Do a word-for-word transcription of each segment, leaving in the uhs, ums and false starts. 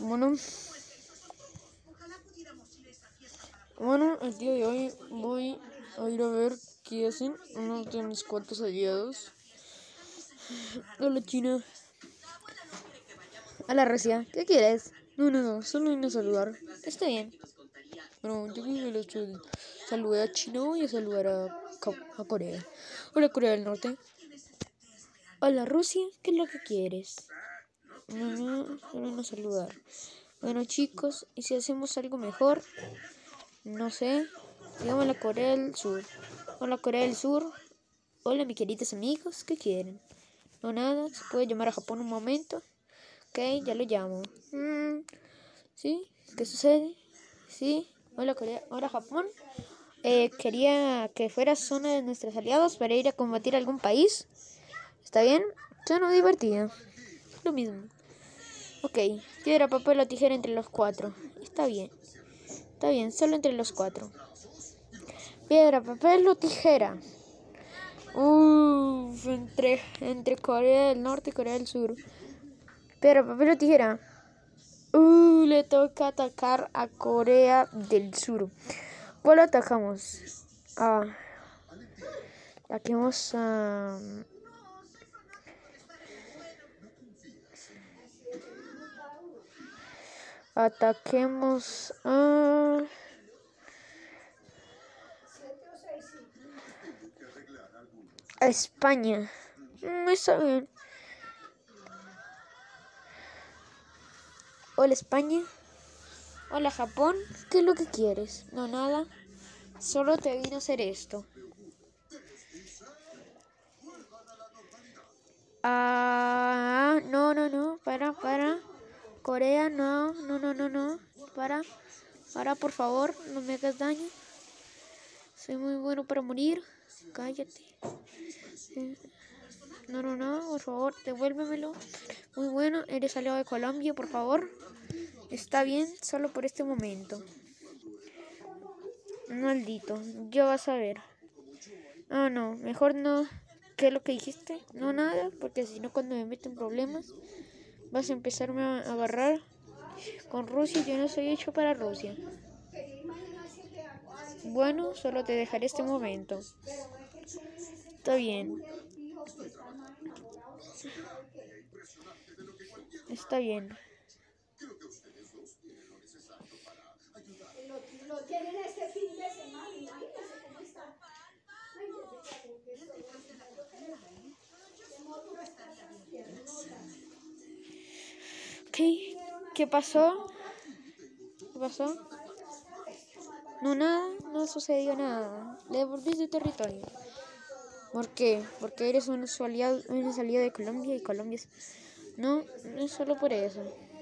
Bueno, bueno, el día de hoy voy a ir a ver qué hacen uno de mis cuantos aliados. Hola, China. Hola, Rusia. ¿Qué quieres? No, no, no, solo vine a saludar. Está bien. Bueno, yo creo que el hecho de saludar a China voy a saludar a, a Corea. Hola, Corea del Norte. Hola, Rusia. ¿Qué es lo que quieres? No, no, solo vine a saludar. Bueno, chicos, ¿y si hacemos algo mejor? No sé. Digamos la Corea del Sur. Hola, Corea del Sur. Hola, mis queridos amigos. ¿Qué quieren? No, nada. ¿Se puede llamar a Japón un momento? Ok, ya lo llamo. Mm, ¿Sí? ¿Qué sucede? Sí. Hola, Corea. Hola, Japón. Eh, quería que fueras uno de nuestros aliados para ir a combatir a algún país. ¿Está bien? Suena divertido. Lo mismo. Ok. Piedra, papel o tijera entre los cuatro. Está bien. Está bien, solo entre los cuatro. Piedra, papel o tijera. Uff, entre, entre Corea del Norte y Corea del Sur. Piedra, papel o tijera. Uh, le toca atacar a Corea del Sur. ¿Cuál atacamos? Ah, ataquemos a... Ataquemos a... a España. Mm, está bien. Hola, España. Hola, Japón. ¿Qué es lo que quieres? No, nada. Solo te vine a hacer esto. Ah, no, no, no. Para, para. Corea, no, no, no, no, no. Para, para, por favor. No me hagas daño. Soy muy bueno para morir. Cállate. No, no, no. Por favor, devuélvemelo. Muy bueno. Eres aliado de Colombia, por favor. Está bien, solo por este momento. Maldito. Yo vas a ver. Ah, no. Mejor no. ¿Qué es lo que dijiste? No, nada. Porque si no, cuando me meto en problemas, vas a empezarme a agarrar. Con Rusia, yo no soy hecho para Rusia. Bueno, solo te dejaré este momento. Está bien. Está bien. Lo tienen este fin de semana, imagínense cómo está. ¿Qué? ¿Qué pasó? ¿Qué pasó? No, nada, no sucedió nada. Le devolví su territorio. ¿Por qué? Porque eres un aliado, eres aliado de Colombia y Colombia es... No, no es solo por eso.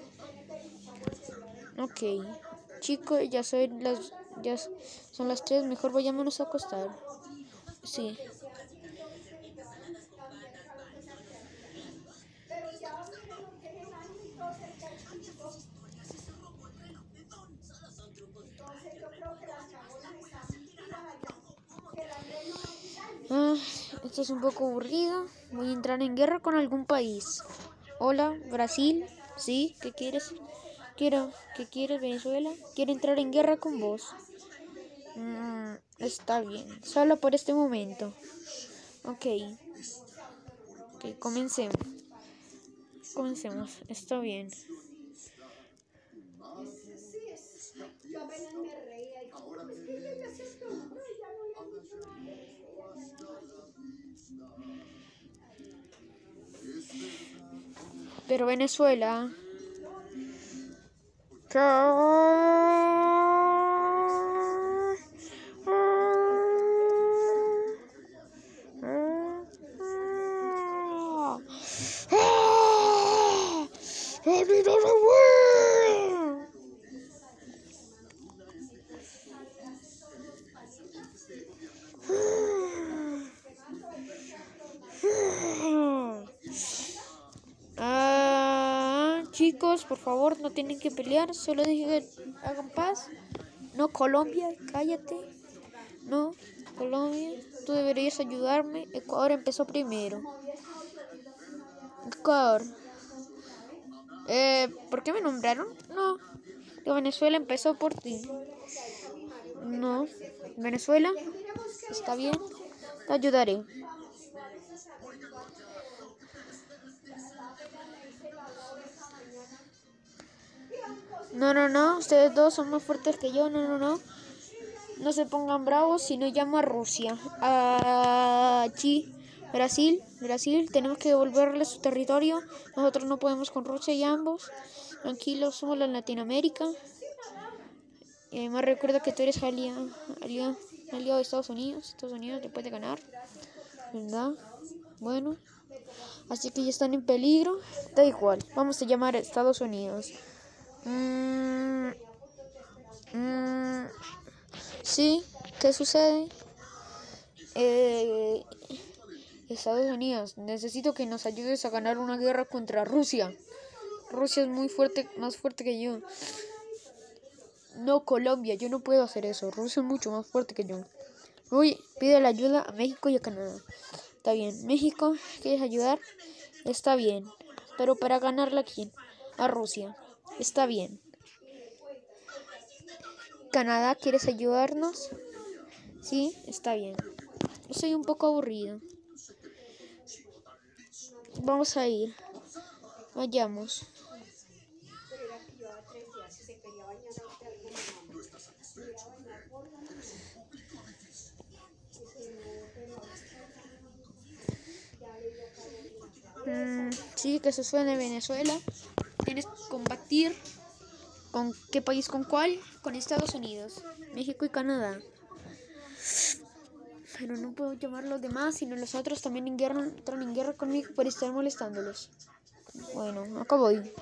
Ok. Chicos, ya soy las... Ya son las tres, mejor vayámonos a acostar. Sí. Ah, esto es un poco aburrido. Voy a entrar en guerra con algún país. Hola, Brasil. ¿Sí? ¿Qué quieres? Quiero. ¿Qué quieres, Venezuela? Quiero entrar en guerra con vos. Mm, está bien. Solo por este momento. Ok. Ok, comencemos. Comencemos. Está bien. Pero Venezuela... Ah, chicos, por favor, no tienen que pelear. Solo dije que hagan paz. No, Colombia, cállate. No, Colombia, tú deberías ayudarme. Ecuador empezó primero. Ecuador. Eh, ¿por qué me nombraron? No. Que Venezuela empezó por ti. No. Venezuela. Está bien. Te ayudaré. No, no, no. Ustedes dos son más fuertes que yo. No, no, no. No se pongan bravos si no llamo a Rusia. A Chi. Brasil. Brasil. Tenemos que devolverle su territorio. Nosotros no podemos con Rusia y ambos. Tranquilos, somos la Latinoamérica. Y además recuerda que tú eres aliado, aliado, aliado de Estados Unidos. Estados Unidos te puede ganar, ¿verdad? Bueno, así que ya están en peligro. Da igual, vamos a llamar a Estados Unidos. Mm, mm, sí, ¿qué sucede? Eh, Estados Unidos, necesito que nos ayudes a ganar una guerra contra Rusia. Rusia es muy fuerte, más fuerte que yo. No, Colombia, yo no puedo hacer eso. Rusia es mucho más fuerte que yo. Uy, pide la ayuda a México y a Canadá. Está bien. México, ¿quieres ayudar? Está bien. Pero para ganarla, ¿a quién? A Rusia. Está bien. Canadá, ¿quieres ayudarnos? Sí, está bien. Yo soy un poco aburrido. Vamos a ir. Vayamos. Mm, sí, que se suene Venezuela. Tienes que combatir. ¿Con qué país? ¿Con cuál? Con Estados Unidos, México y Canadá. Pero no puedo llamar a los demás, sino los otros también en guerra, entran en guerra conmigo por estar molestándolos. Bueno, acá voy.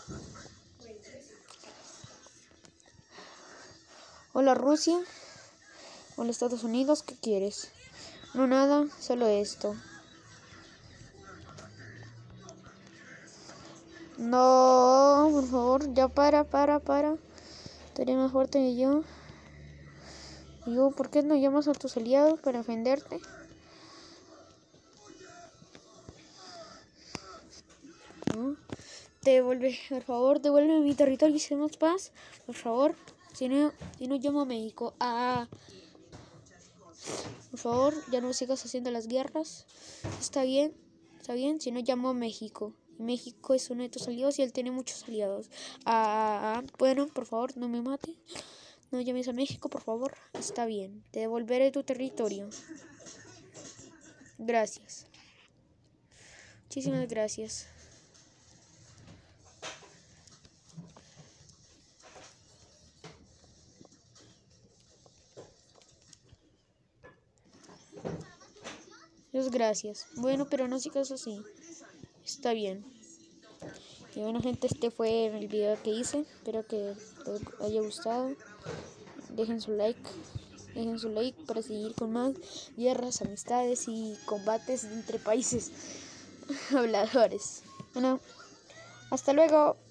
Hola Rusia. Hola Estados Unidos, ¿qué quieres? No, nada, solo esto. No, por favor, ya para, para, para. Tú eres más fuerte que yo. Yo, ¿por qué no llamas a tus aliados para defenderte? ¿No? Te devuelve, por favor, devuelve mi territorio y hacemos paz. Por favor, si no, si no llamo a México. Ah, por favor, ya no sigas haciendo las guerras. Está bien, está bien, si no llamo a México. México es uno de tus aliados y él tiene muchos aliados. Ah, bueno, por favor, no me mates. No llames a México, por favor. Está bien, te devolveré tu territorio. Gracias. Muchísimas gracias. Muchas gracias. Bueno, pero no sigas así. Está bien. Y bueno, gente, este fue el video que hice. Espero que les haya gustado. Dejen su like. Dejen su like para seguir con más guerras, amistades y combates entre países habladores. Bueno, hasta luego.